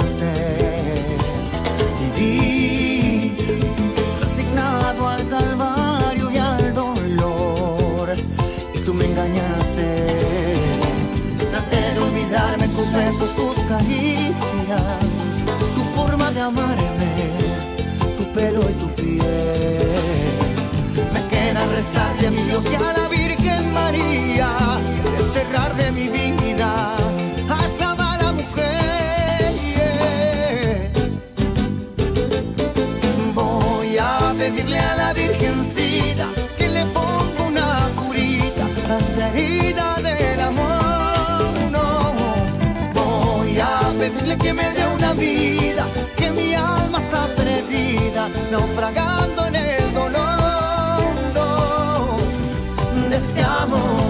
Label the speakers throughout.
Speaker 1: engañaste. Viví resignado al calvario y al dolor, y tú me engañaste. Traté de olvidarme tus besos, tus caricias, tu forma de amarme, tu pelo y tu piel. Me queda rezarle a mi Dios y a la Virgen María, desterrar de mi vida a esa mala mujer. Voy a pedirle a la Virgencita que le ponga una curita a esta herida del amor. No, voy a pedirle que me dé una vida, que mi alma está perdida, naufragando en el dolor, no, de este amor.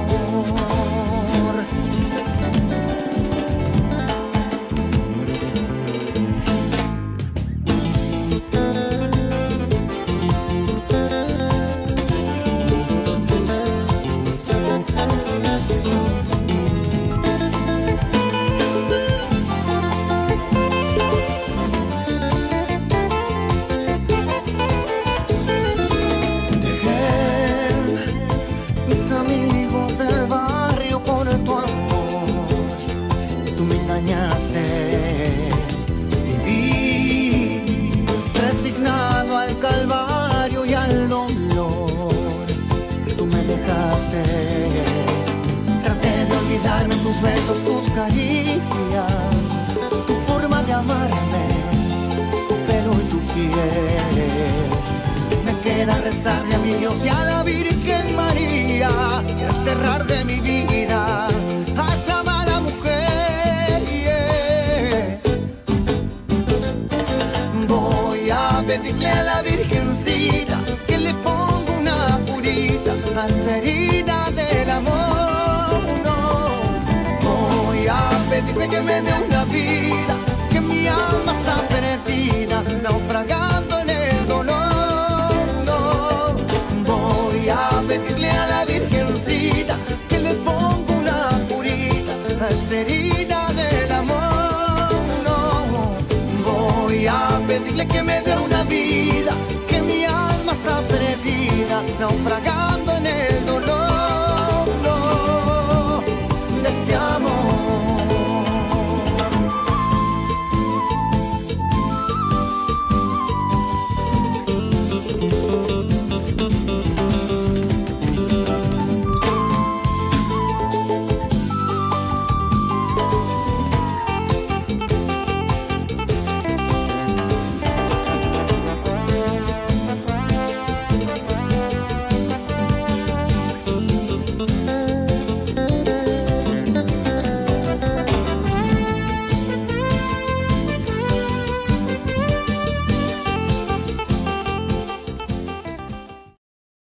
Speaker 1: Viví resignado al calvario y al dolor, y tú me dejaste. Traté de olvidarme tus besos, tus caricias, tu forma de amarme, tu pelo y tu piel. Me queda rezarle a mi Dios y a la Virgen María, y desterrar de mi vida a esa mala mujer. Pedirle a la Virgencita que le ponga una curita a esta herida del amor. No, voy a pedirle que me dé una vida, que mi alma está perdida, naufragando en el dolor. No, voy a pedirle a la Virgencita que le ponga una curita a esta herida del amor. No, voy a pedirle que me dé